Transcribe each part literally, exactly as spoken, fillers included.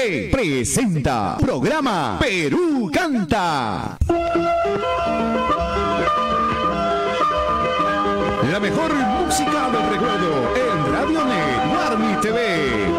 V presenta programa Perú Canta. La mejor música del recuerdo en Radio Net, Warmi T V.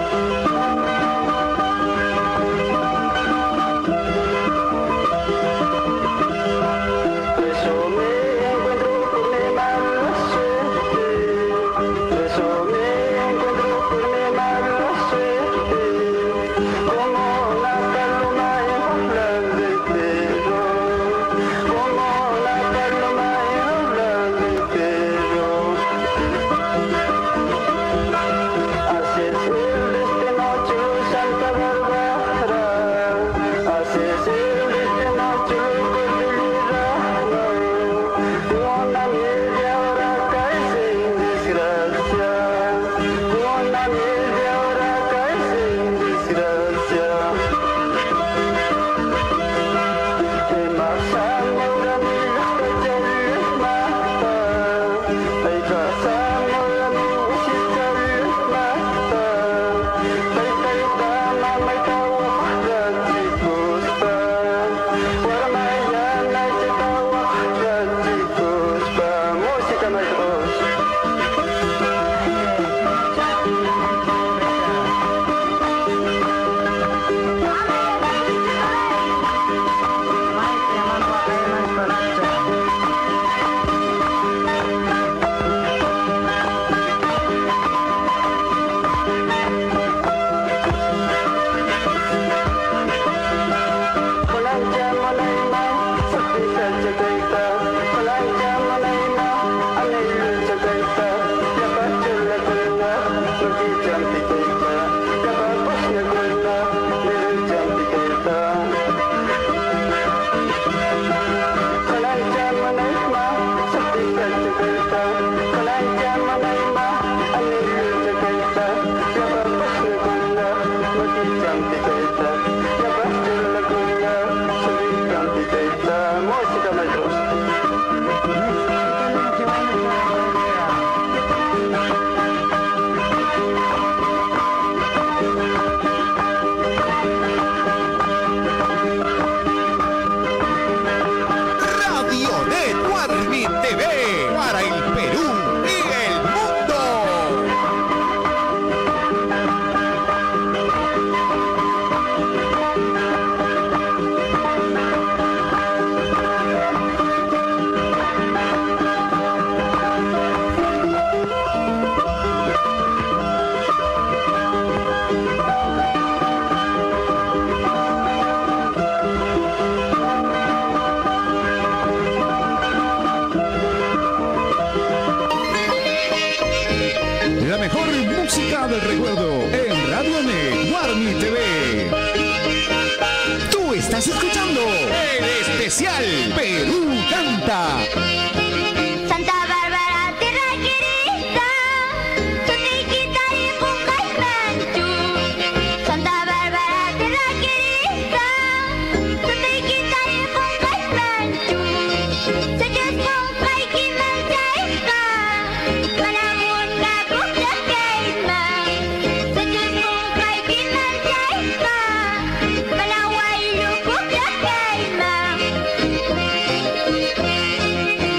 Del recuerdo en Radio Net, Warmi T V. Tú estás escuchando el especial Perú Canta. Santa Bárbara, tierra querida, Sotiquita y Pucaymanchu. Santa Bárbara, tierra querida, Sotiquita y Pucaymanchu. Sechos Pucay Kimanchaika, Manamunga Pucayma. Sechos Pucay Kimanchaika, Malawayu Pucayma.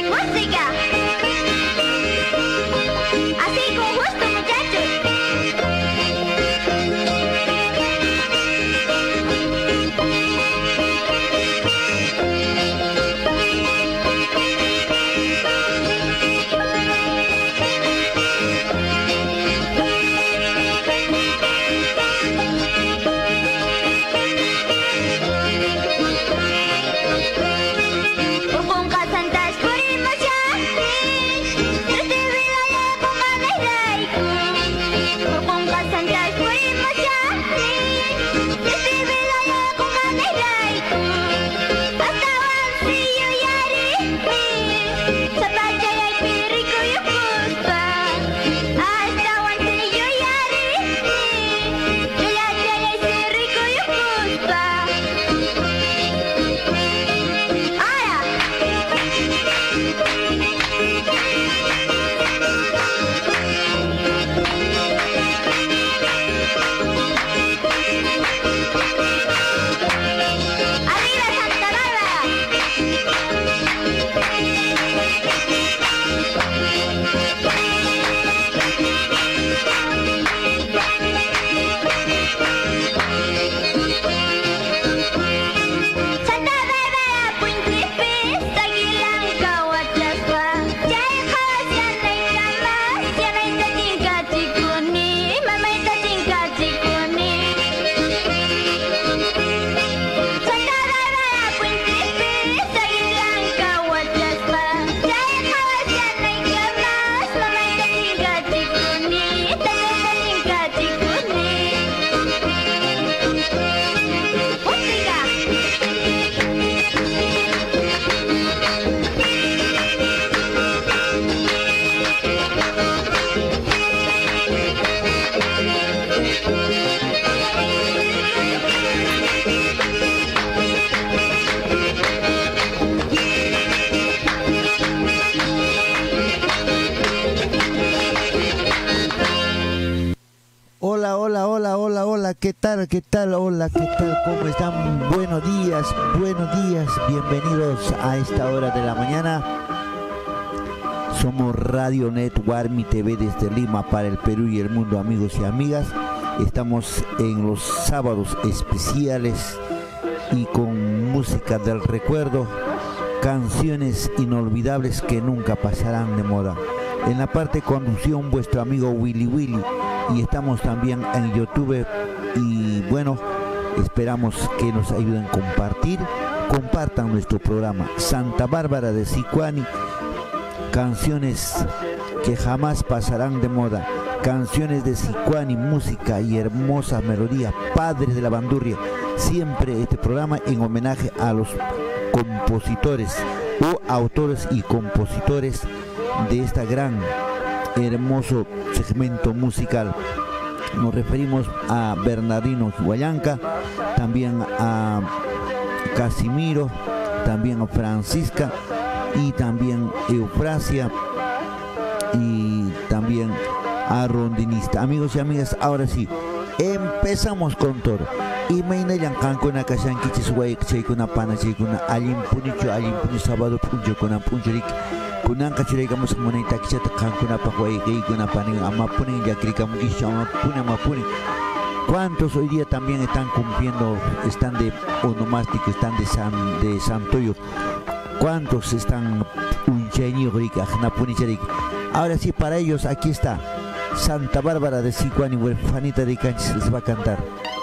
¿qué tal? ¿Qué tal? Hola, ¿qué tal? ¿Cómo están? Buenos días, buenos días. Bienvenidos a esta hora de la mañana. Somos Radio Net Guarmi T V desde Lima para el Perú y el mundo, amigos y amigas. Estamos en los sábados especiales y con música del recuerdo, canciones inolvidables que nunca pasarán de moda. En la parte de conducción, vuestro amigo Willy Willy, y estamos también en YouTube. Y bueno, esperamos que nos ayuden a compartir, compartan nuestro programa Santa Bárbara de Sicuani, canciones que jamás pasarán de moda, canciones de Sicuani, música y hermosa melodía, padres de la bandurria. Siempre este programa en homenaje a los compositores o autores y compositores de esta gran, hermoso segmento musical. Nos referimos a Bernardino Guayanca, también a Casimiro, también a Francisca y también Eufrasia y también a Rondinista. Amigos y amigas, ahora sí, empezamos con todo. Y me inayan cancuna kashan kichis way chaykuna pana chaykuna alim punicho alim puni sábado puncho kuna punchorik kunan kachirigamos monita kichata cancuna pakway gaykuna panin ama punin yakrikam isha ama puni ama puni. ¿Cuántos hoy día también están cumpliendo, están de onomástico, están de san de santoyo? ¿Cuántos están unchañirik ajnapunicharik? Ahora sí, para ellos aquí está Santa Bárbara de Sicuani, huerfanita de Canchis, les va a cantar.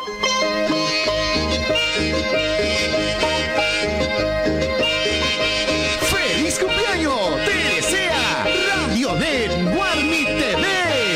¡Feliz cumpleaños! ¡Te desea Radio Net Guarmi T V!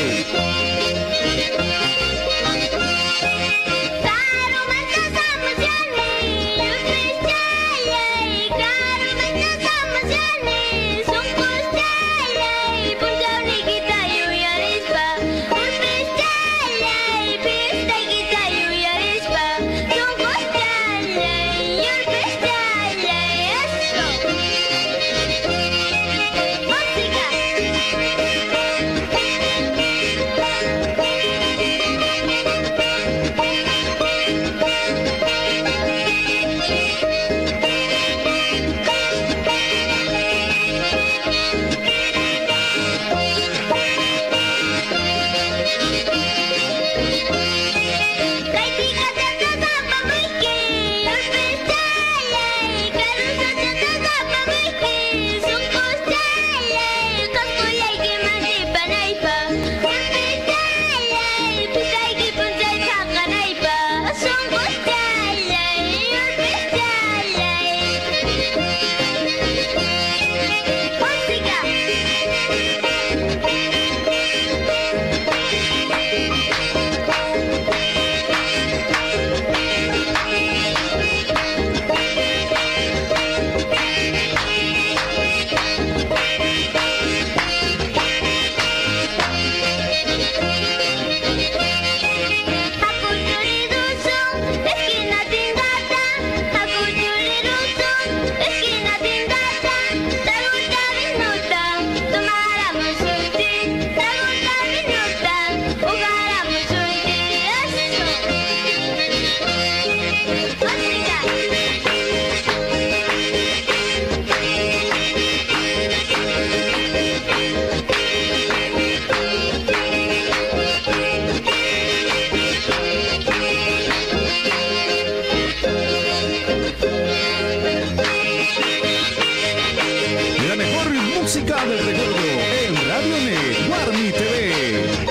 Música del recuerdo en Radio Net Guarmi T V.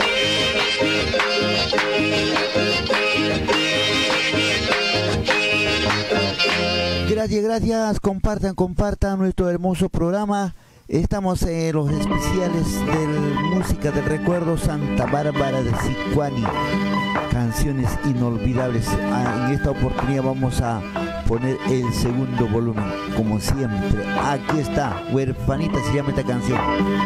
Gracias, gracias. Compartan, compartan nuestro hermoso programa. Estamos en los especiales de Música del Recuerdo Santa Bárbara de Sicuani. Canciones inolvidables. En esta oportunidad vamos a poner el segundo volumen, como siempre. Aquí está, Huerfanita se llama esta canción.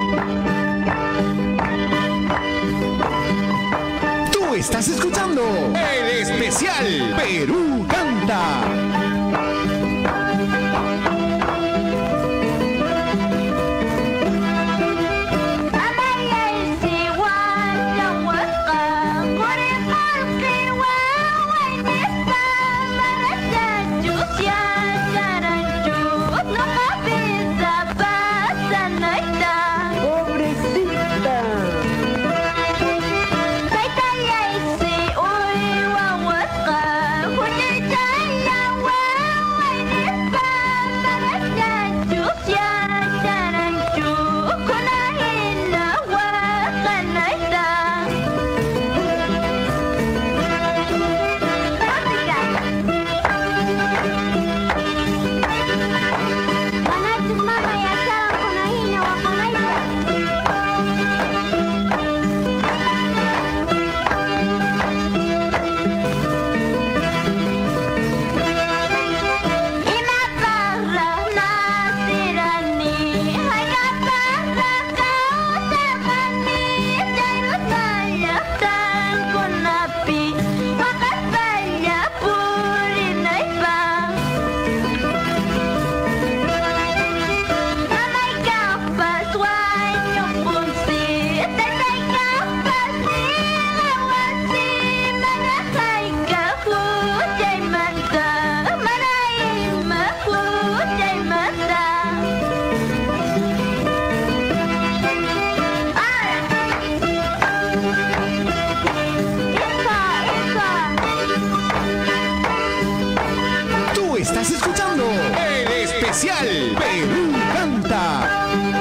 Tú estás escuchando el especial Perú Canta. Amaya el Siwan, la huasca, por el parque, wow. estás escuchando el especial Perú Canta.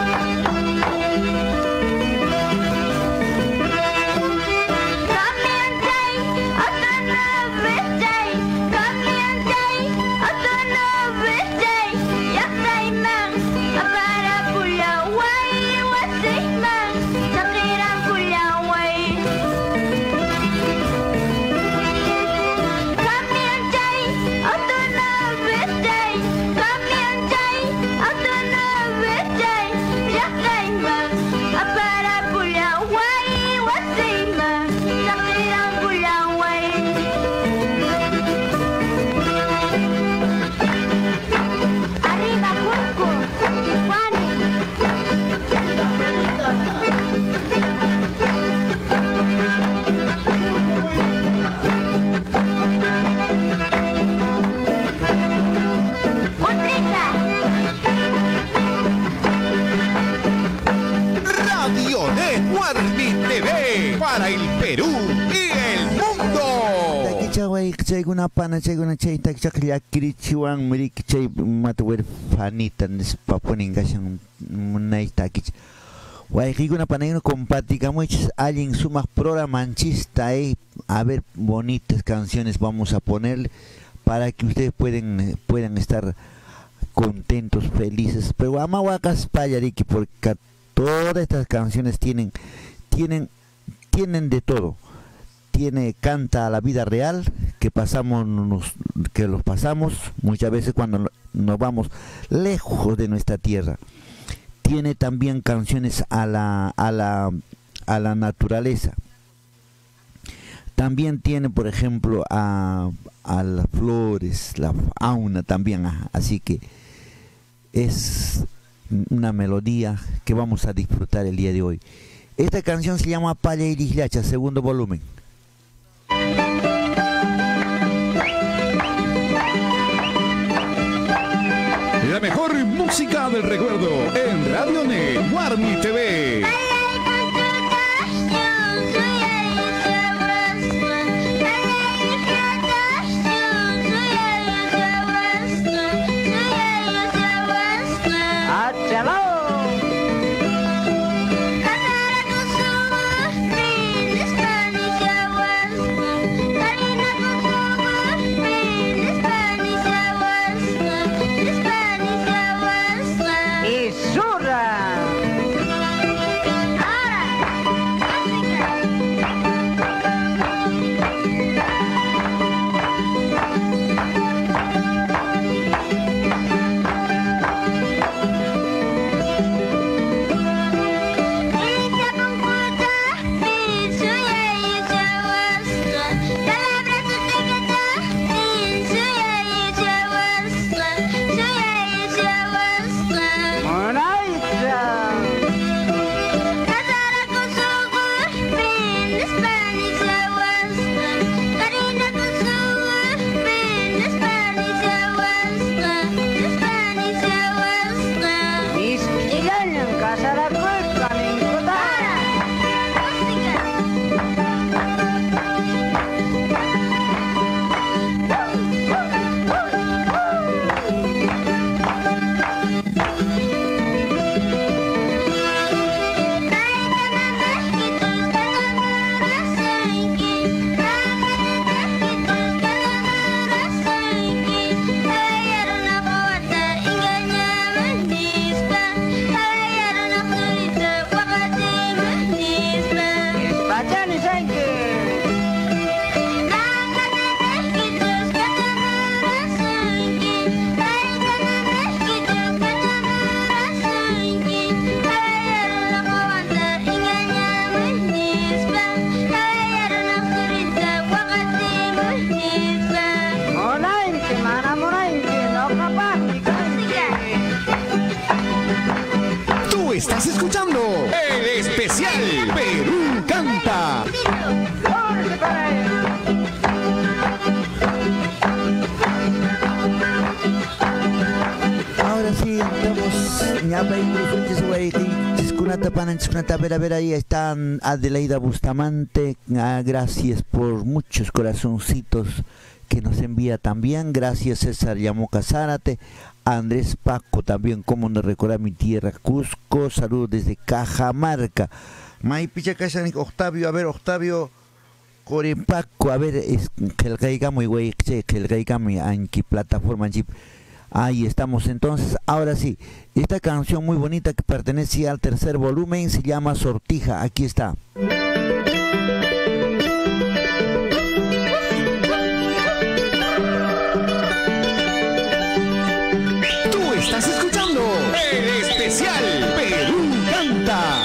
Para el Perú y el mundo. Chay una pana chay una chay tak chak ya kirichiwan mirik chay matwer fanita nes paponin gashan munay takich. Guay una pana no compartigamos alguien sumas programanchista ahí a ver bonitas canciones vamos a poner para que ustedes pueden puedan estar contentos, felices. Pero amahuacas payariki porque todas estas canciones tienen tienen tienen de todo. Tiene canta a la vida real que pasamos nos, que los pasamos muchas veces cuando nos vamos lejos de nuestra tierra. Tiene también canciones a la a la a la naturaleza. También tiene, por ejemplo, a, a las flores, la fauna también, así que es una melodía que vamos a disfrutar el día de hoy. Esta canción se llama Palla y Lislacha, segundo volumen. La mejor música del recuerdo en Radio Net, Warmi T V. Estás escuchando el especial Perú Canta. Ahora sí, estamos ñapa y cruces güey, chiscunata panan chiscunata vera vera ahí están Adelaida Bustamante. Ah, gracias por muchos corazoncitos que nos envía también. Gracias César Yamoca Zárate. Andrés Paco también, como nos recuerda mi tierra Cusco. Saludos desde Cajamarca. May Pichacasanic Octavio, a ver Octavio Corepaco, a ver, es que el gaigamo y güey, que el gaigamo en qué plataforma chip. Ahí estamos entonces. Ahora sí, esta canción muy bonita que pertenece al tercer volumen se llama Sortija. Aquí está. Tú estás escuchando el especial Perú Canta.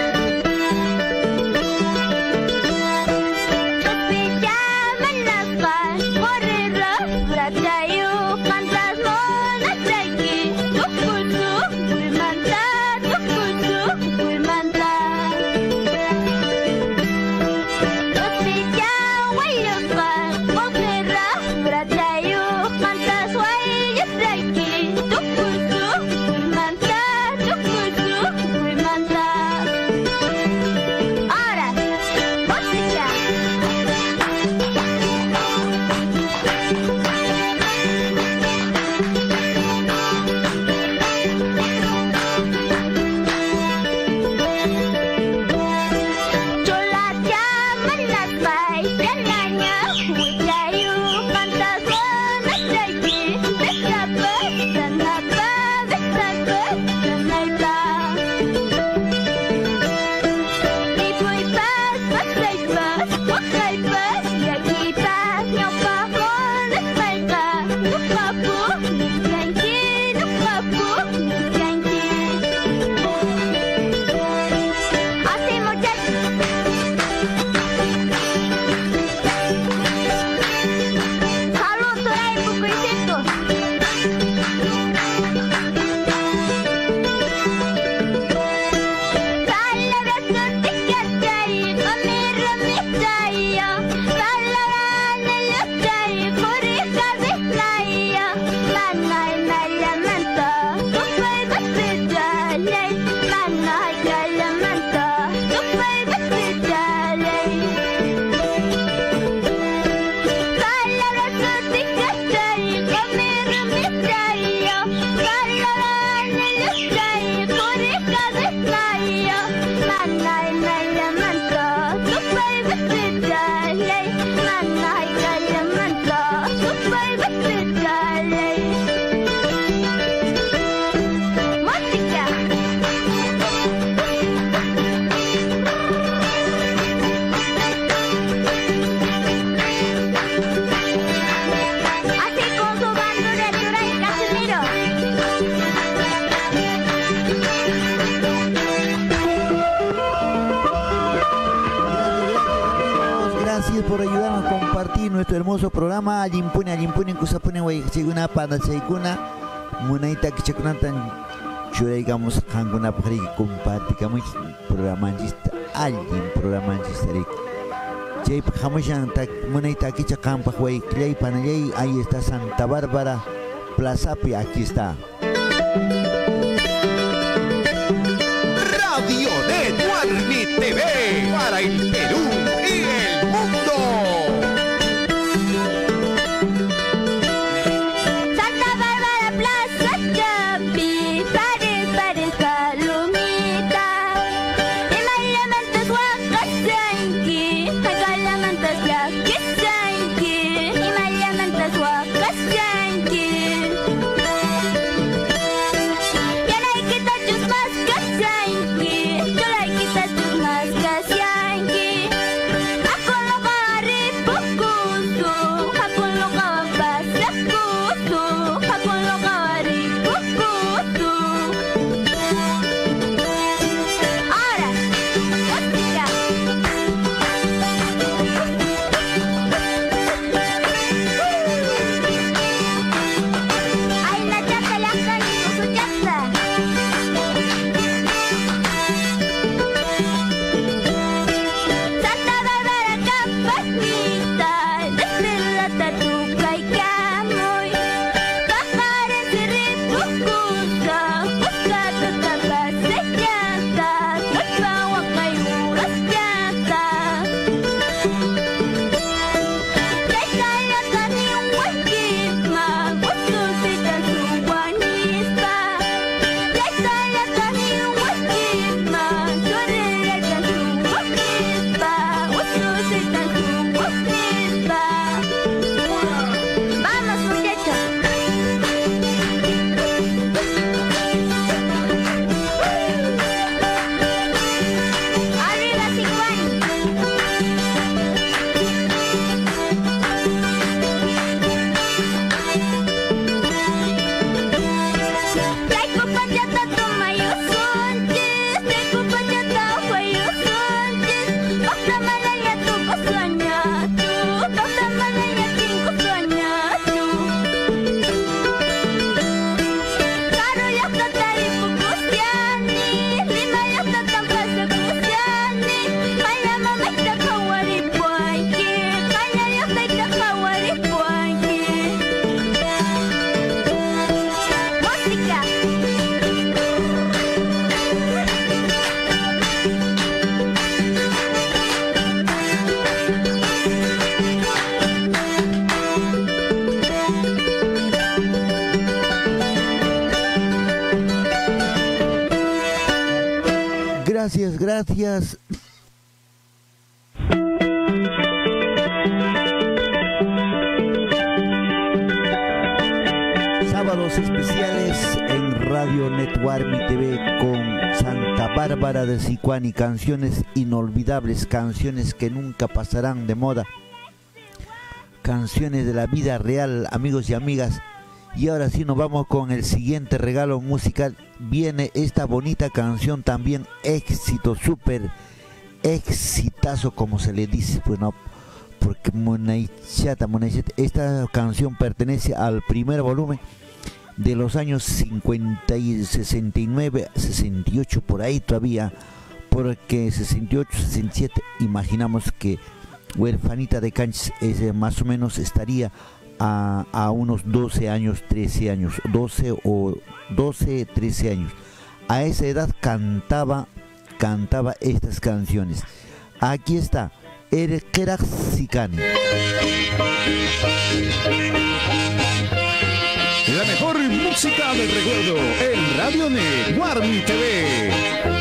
Por ayudarnos a compartir nuestro hermoso programa. Alimpune, alimpune, kusapune, way, seguna, para seguna, munaita, que chekunatan, churaigamos, hanguna, para que compartamos programa, alguien programa, Jay, Hamushan, munaita, que chacampa, way, clay, panayay, ahí está Santa Bárbara, Plazapi, aquí está. Radio de Guarmi T V para el Perú y el mundo. Santa Bárbara, Plaza Champi, pares, pares, palomita. Y Mariamantas, Huacasanqui, Acalamantas, Tlaquesanqui. Y Mariamantas, Huacasanqui. Yanayquita, Chusmas, Casanqui. Cholayquita, Chusmas, Casanqui. Thank you. Gracias, gracias. Sábados especiales en Radio Network Mi T V con Santa Bárbara de Sicuani, canciones inolvidables, canciones que nunca pasarán de moda, canciones de la vida real, amigos y amigas. Y ahora sí nos vamos con el siguiente regalo musical. Viene esta bonita canción también, éxito, súper exitazo como se le dice, pues no, porque Monaichata, Monaichata, esta canción pertenece al primer volumen de los años cincuenta y sesenta y nueve, sesenta y ocho por ahí todavía, porque sesenta y ocho, sesenta y siete, imaginamos que Huerfanita de Canchis eh, más o menos estaría a, a unos doce años, trece años, doce o doce, trece años. A esa edad cantaba, cantaba estas canciones. Aquí está, El Keraxicani. La mejor música del recuerdo en Radio Net, Guarmi T V.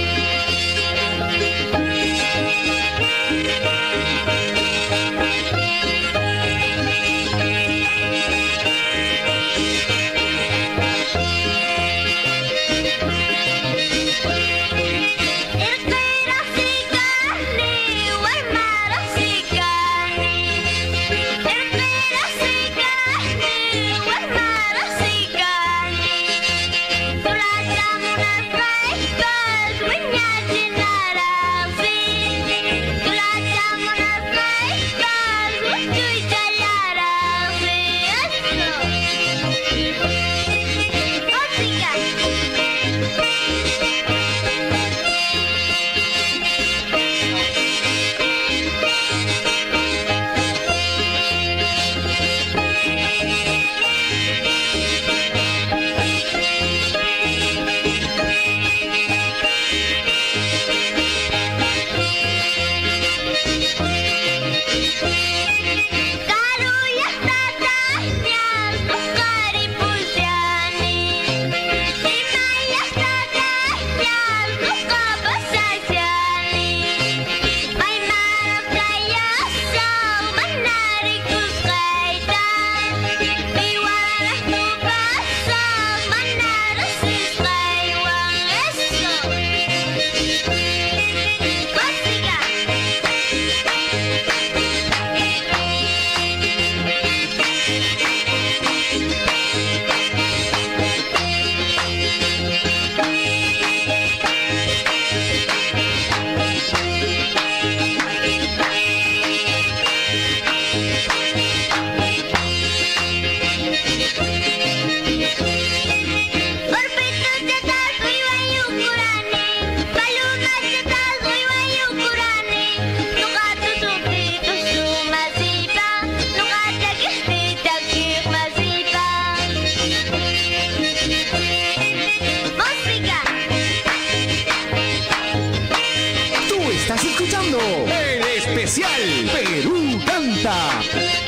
Perú canta.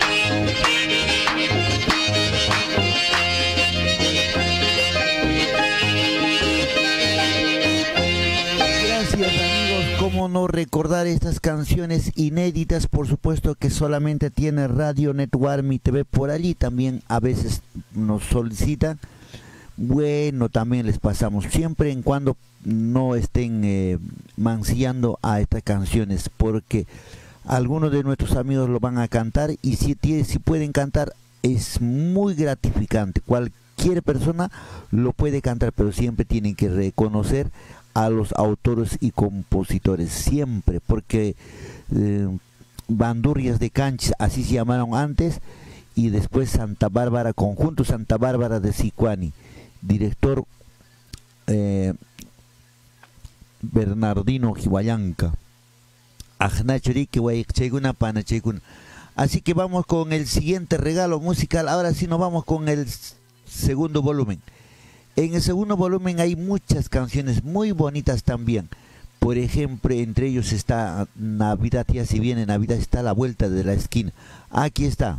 Gracias amigos, cómo no recordar estas canciones inéditas, por supuesto que solamente tiene Radio Network Mi T V por allí, también a veces nos solicitan. Bueno, también les pasamos, siempre en cuando no estén eh, mancillando a estas canciones, porque algunos de nuestros amigos lo van a cantar y si, tiene, si pueden cantar es muy gratificante. Cualquier persona lo puede cantar, pero siempre tienen que reconocer a los autores y compositores, siempre, porque eh, Bandurrias de Canchis, así se llamaron antes, y después Santa Bárbara, Conjunto Santa Bárbara de Sicuani, director eh, Bernardino Jihuayanca. Así que vamos con el siguiente regalo musical. Ahora sí nos vamos con el segundo volumen. En el segundo volumen hay muchas canciones muy bonitas también. Por ejemplo, entre ellos está Navidad, ya si viene Navidad, está a la vuelta de la esquina. Aquí está.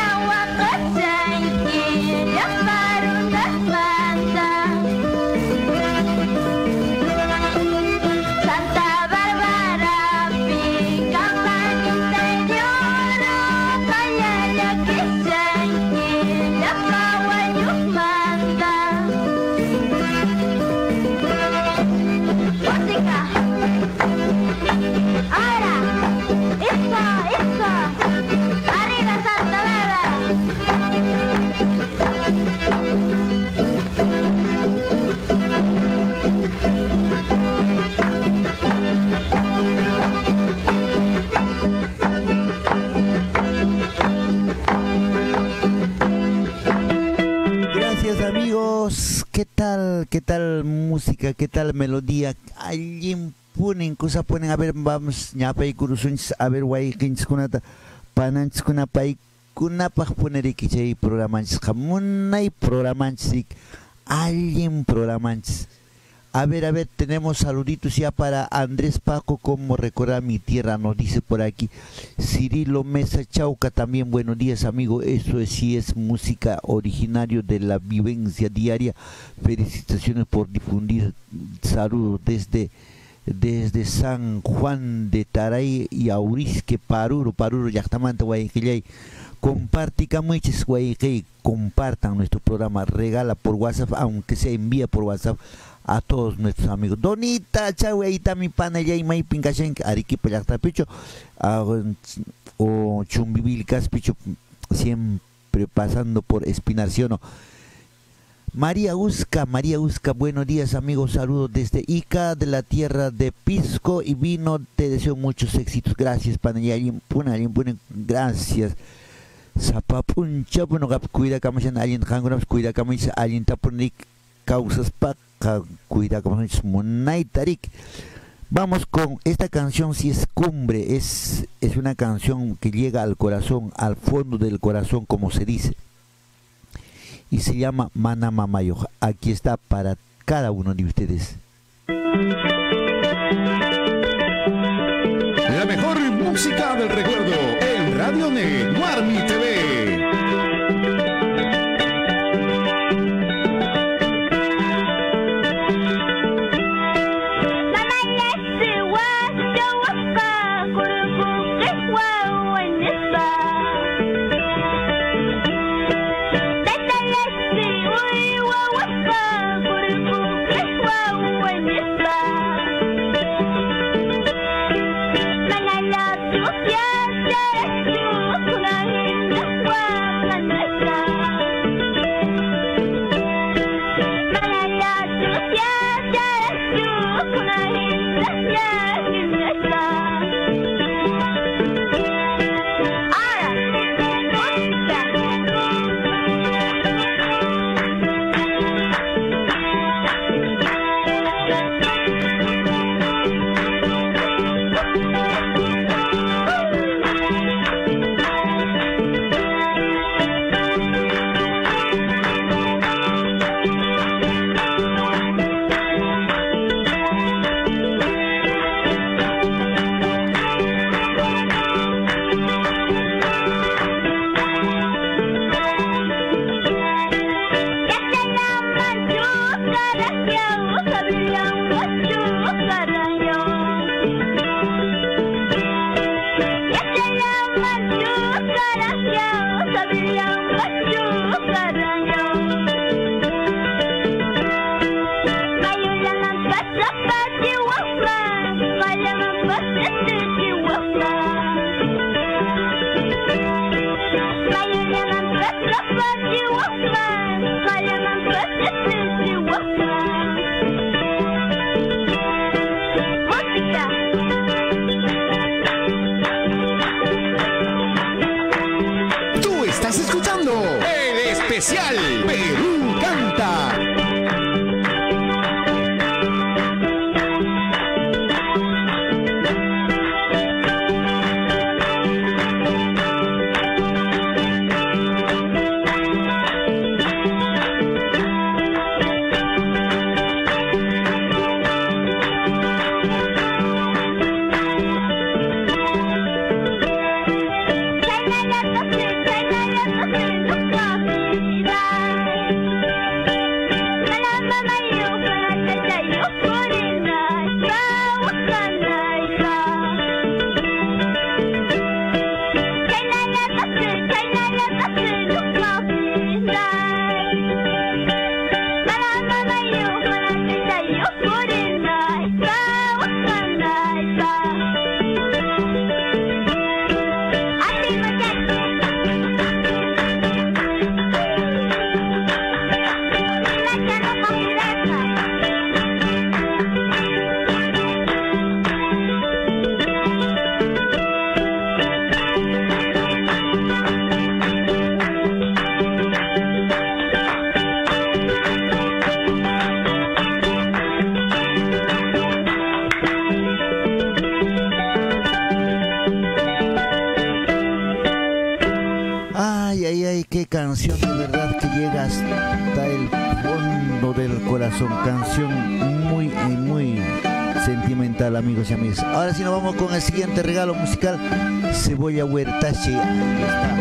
¿Qué tal? ¿Qué tal música? ¿Qué tal melodía? Alguien ponen, cosa ponen, a ver, vamos, ñapay kurusunchis, a ver, wayqinchis kunata, pananchis kunapay, kunapaj poner iki chay programanchis, munay programanchis, alguien programanchis. A ver, a ver, tenemos saluditos ya para Andrés Paco, como recordar mi tierra, nos dice por aquí. Cirilo Mesa Chauca también, buenos días, amigo. Eso es, sí es música originario de la vivencia diaria. Felicitaciones por difundir. Saludos desde, desde San Juan de Taray y Aurisque, Paruro, Paruro, Yactamanta, Guayaquillay. Comparticamos, Guayaquillay, compartan nuestro programa, regala por WhatsApp, aunque se envía por WhatsApp a todos nuestros amigos. Donita, chau, ahí está mi pana, ya y may pincachenque, Arequipa, ya está, picho, o Chumbivilcas, picho, siempre pasando por Espinar, ¿sí o no? María Usca, María Usca, buenos días, amigos, saludos desde Ica, de la tierra de Pisco y Vino, te deseo muchos éxitos, gracias, pana, y alguien pone, alguien pone, gracias. Zapapuncha, bueno, cuida camashan, alguien hangunas, cuida camashan, alguien taponik, causas pa cuida como Tarik. Vamos con esta canción, si es cumbre, es, es una canción que llega al corazón, al fondo del corazón, como se dice, y se llama Mana Mamayo. Aquí está para cada uno de ustedes. La mejor música del recuerdo en Radio N E, Warmi T V. Especial Perú Canta. China, Canción de verdad que llega hasta el fondo del corazón, canción muy muy sentimental, amigos y amigas. Ahora sí nos vamos con el siguiente regalo musical, Cebolla Huertache. Ahí está.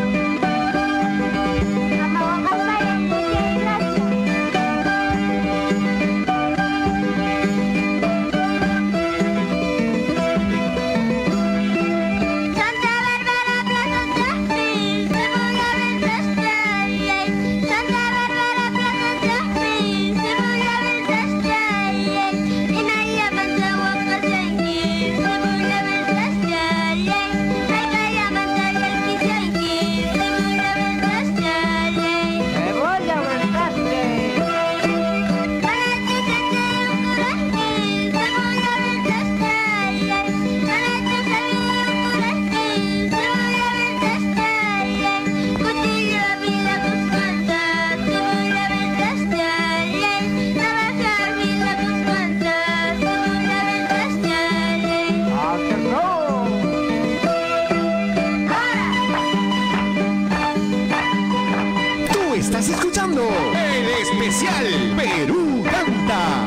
Estás escuchando el especial Perú Canta.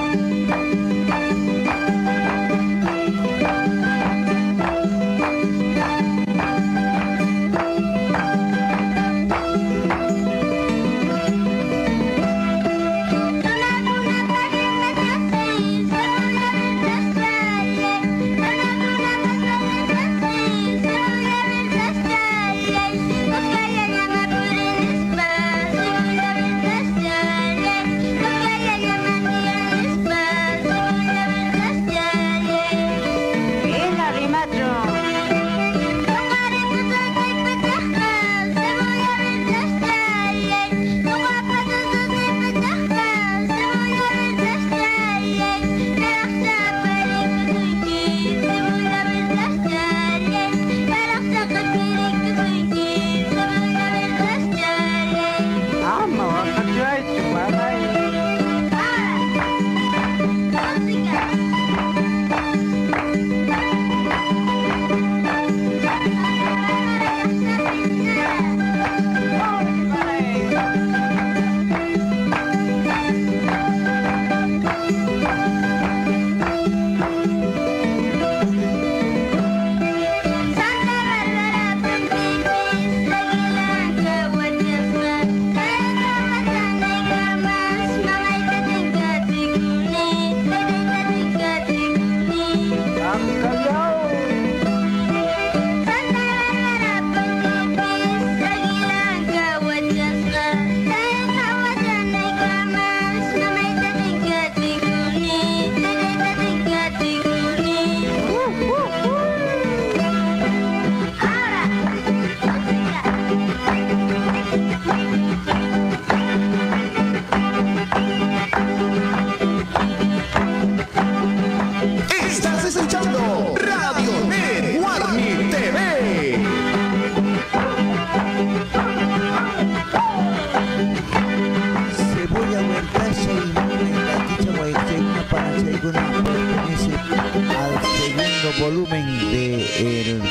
Volumen de, el,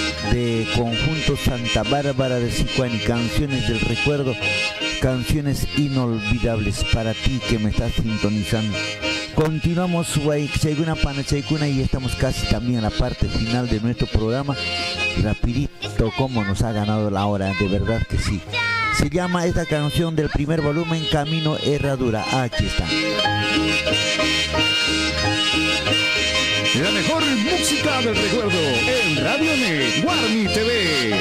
de Conjunto Santa Bárbara de Sicuani, canciones del recuerdo, canciones inolvidables para ti que me estás sintonizando. Continuamos Chayguna Panachaykuna y estamos casi también a la parte final de nuestro programa rapidito como nos ha ganado la hora, de verdad que sí. Se llama esta canción del primer volumen, Camino Herradura. Aquí está. La mejor música del recuerdo en Radio Net, Guarmi T V.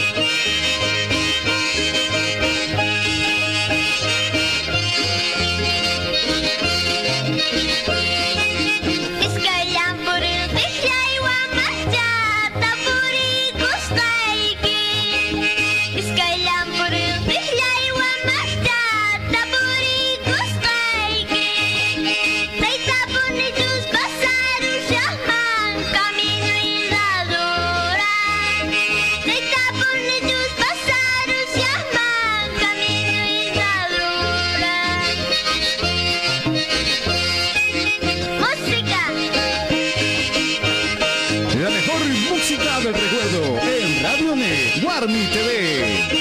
Del recuerdo en Radio Net, Guarmi T V.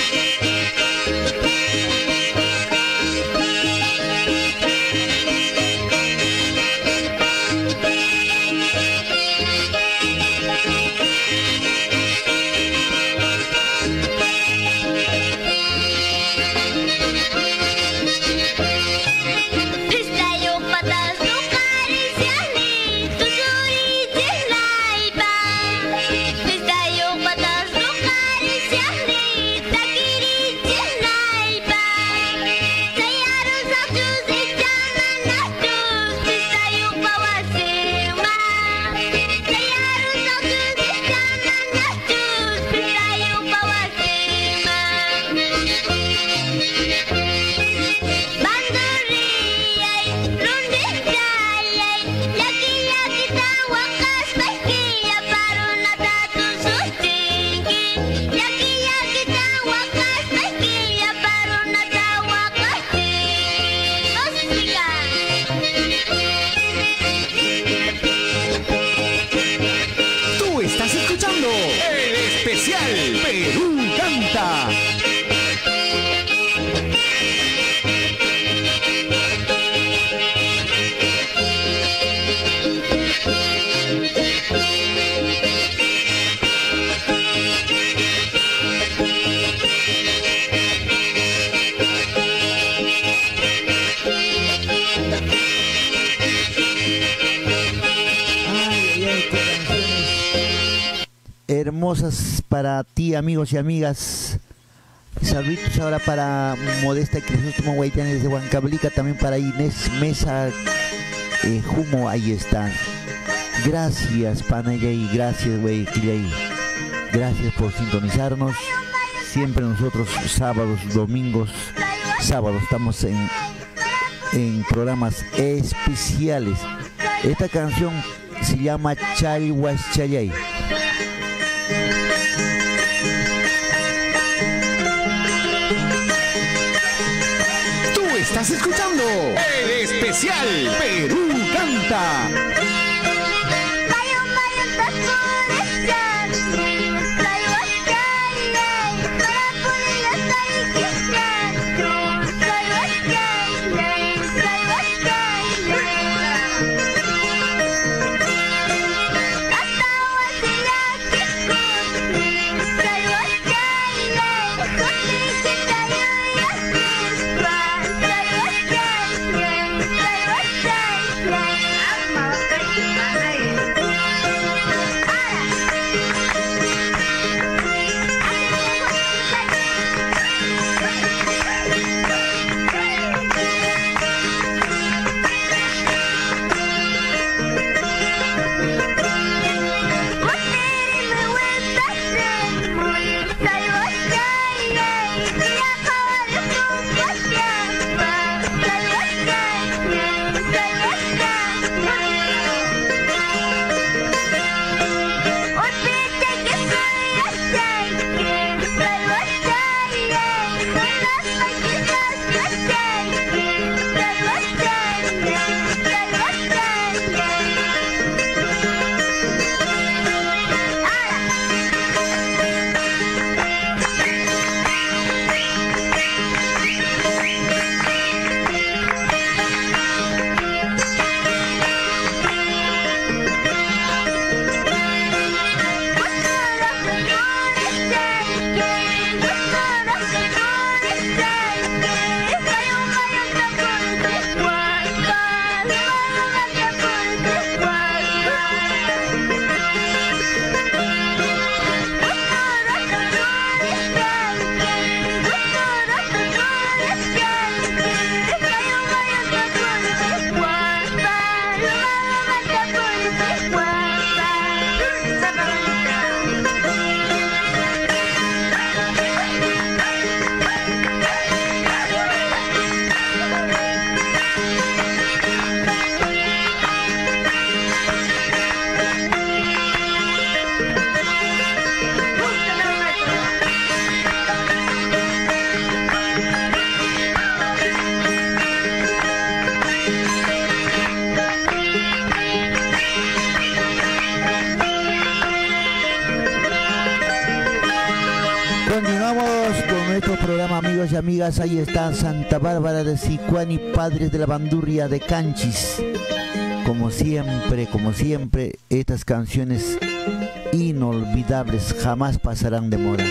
Perú canta. Hermosas para ti, amigos y amigas. Saluditos ahora para Modesta Crisóstomo Guaitani desde Huancavelica, también para Inés Mesa eh, Jumo, ahí están. Gracias, Panayay, gracias, güey, gracias por sintonizarnos. Siempre nosotros, sábados, domingos, sábados, estamos en, en programas especiales. Esta canción se llama Chay Huaschayay. Tú estás escuchando el especial Perú canta. Mama. programa, amigos y amigas. Ahí está Santa Bárbara de Sicuani, padres de la bandurria de Canchis. Como siempre, como siempre, estas canciones inolvidables jamás pasarán de moda.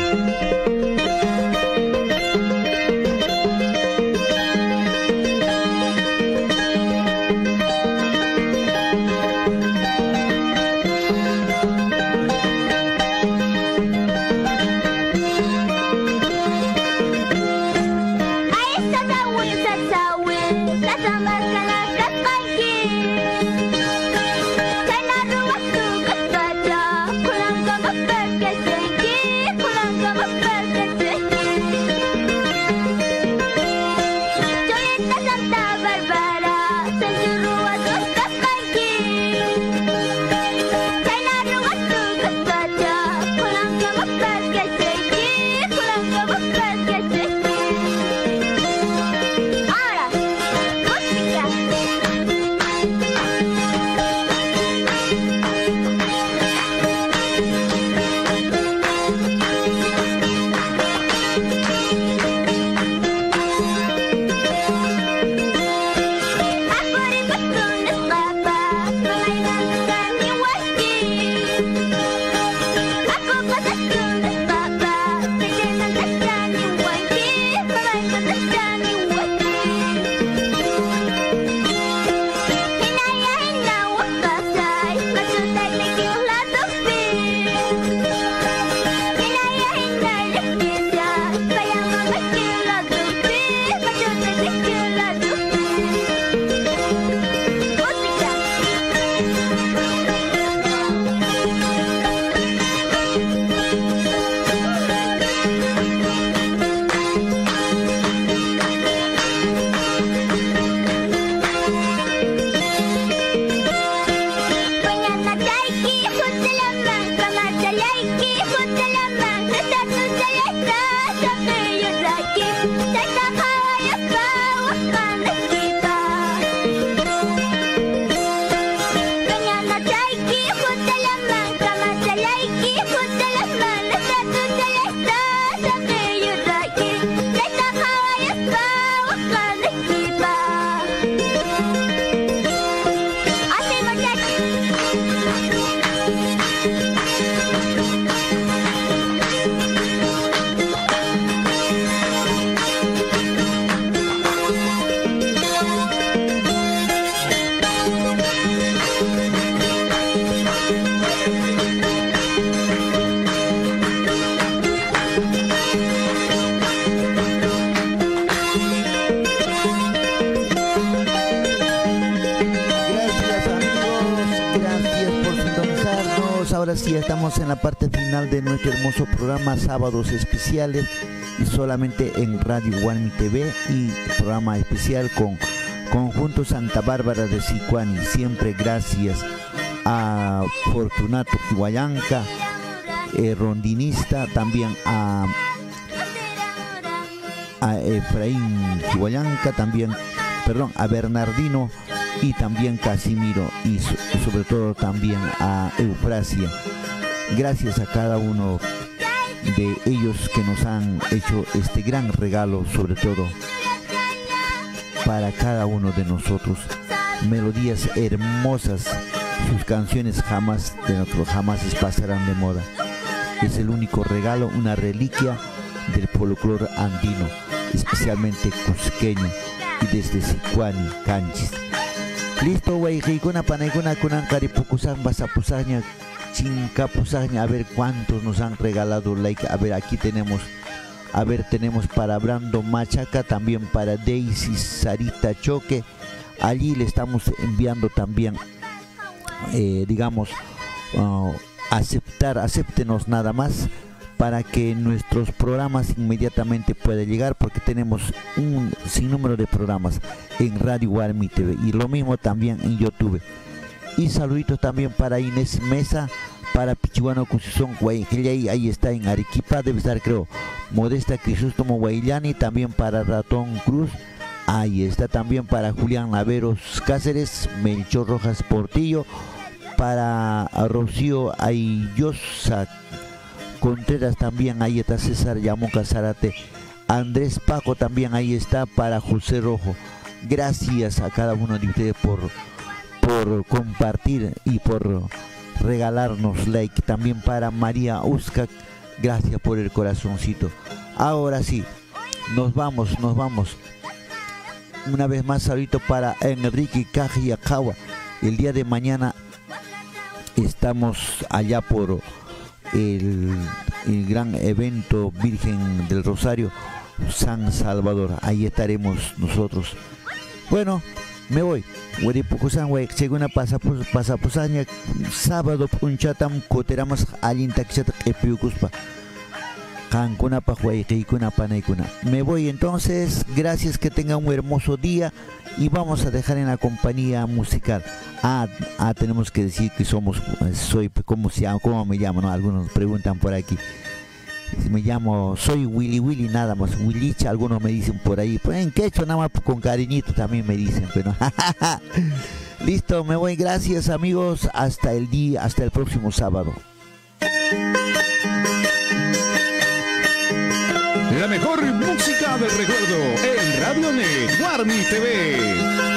Sí, estamos en la parte final de nuestro hermoso programa Sábados Especiales y solamente en Radio Guarmi T V y programa especial con Conjunto Santa Bárbara de Sicuani. Siempre gracias a Fortunato Huayanca, eh, rondinista, también a, a Efraín Huayanca, también, perdón, a Bernardino y también Casimiro y so, sobre todo también a Eufrasia. Gracias a cada uno de ellos que nos han hecho este gran regalo, sobre todo para cada uno de nosotros. Melodías hermosas, sus canciones jamás de nosotros jamás pasarán de moda. Es el único regalo, una reliquia del folclore andino, especialmente cusqueño y desde Sicuani, Canchis. Listo, wey, kuna panaykuna kunan karipukusan basapusaña, chincapusaña, a ver cuántos nos han regalado like. A ver, aquí tenemos, a ver, tenemos para Brando Machaca, también para Daisy Sarita Choque. Allí le estamos enviando también, eh, digamos, uh, aceptar, acéptenos nada más para que nuestros programas inmediatamente puedan llegar, porque tenemos un sinnúmero de programas en Radio Guarmi T V y lo mismo también en YouTube. Y saluditos también para Inés Mesa, para Pichuano Cusizón Guayquillay, ahí está en Arequipa, debe estar creo, Modesta Crisóstomo Guayllani, también para Ratón Cruz, ahí está también para Julián Laveros Cáceres, Melchor Rojas Portillo, para Rocío Ayosa Contreras también, ahí está César Yamoca Zárate, Andrés Paco también ahí está, para José Rojo. Gracias a cada uno de ustedes por, por compartir y por regalarnos like. También para María Usca, gracias por el corazoncito. Ahora sí, nos vamos, nos vamos. Una vez más, saludito para Enrique Cajiacawa. El día de mañana estamos allá por el, el gran evento Virgen del Rosario, San Salvador. Ahí estaremos nosotros. Bueno, me voy. Según pasapusaña, sábado punchatam coteramos alintaxata epiucuspa. Me voy entonces, gracias, que tengan un hermoso día y vamos a dejar en la compañía musical. Ah, ah tenemos que decir que somos, soy, ¿cómo se llama? ¿Cómo me llamo? ¿No? Algunos preguntan por aquí. Me llamo, soy Willy Willy nada más, Willicha, algunos me dicen por ahí, pues en quechua nada más con cariñito también me dicen, pero listo, me voy, gracias amigos, hasta el día, hasta el próximo sábado. La mejor música del recuerdo en Radio Net, Guarmi T V.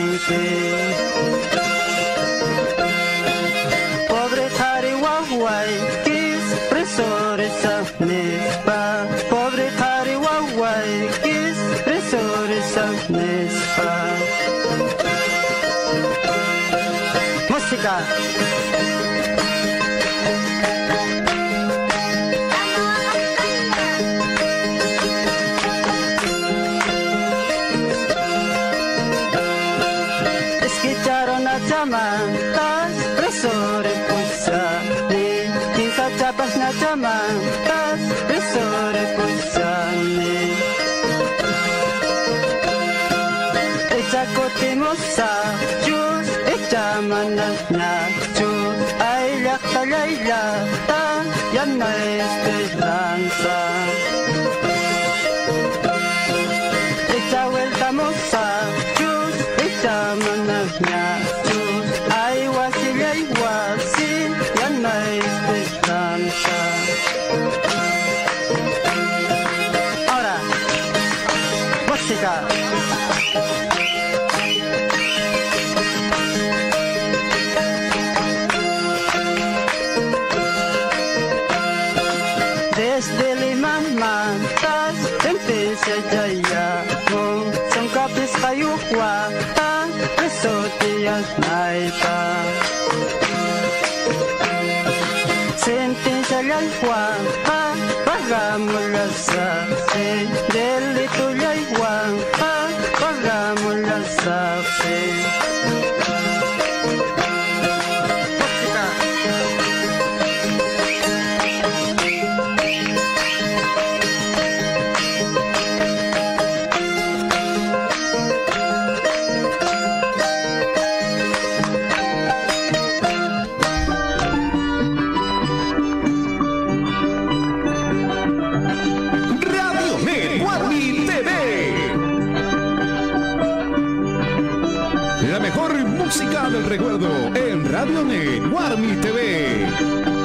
Monte. Pobre Tari Wahuay, Kis, Presores of Nespa. Pobre Tari Wahuay, Kis, Presores of Nespa. Música. Tas presore pusa ni tinta capas na chaman tas presore pusa ni echa kotemosa jus echa manas na jus ay lakta layla ta yan na esperanza echa vuelta mosa jus echa manas na ay wasil ay wasil yan na esperanza. Ahora, música. Desde limang matas empecé ya kung sangkapis kayo kwa Sotias naita Sentencia al Juan ha pagamos la safe delito ya Juan ha pagamos la safe. Música del recuerdo en Radio Net, Guarmi T V.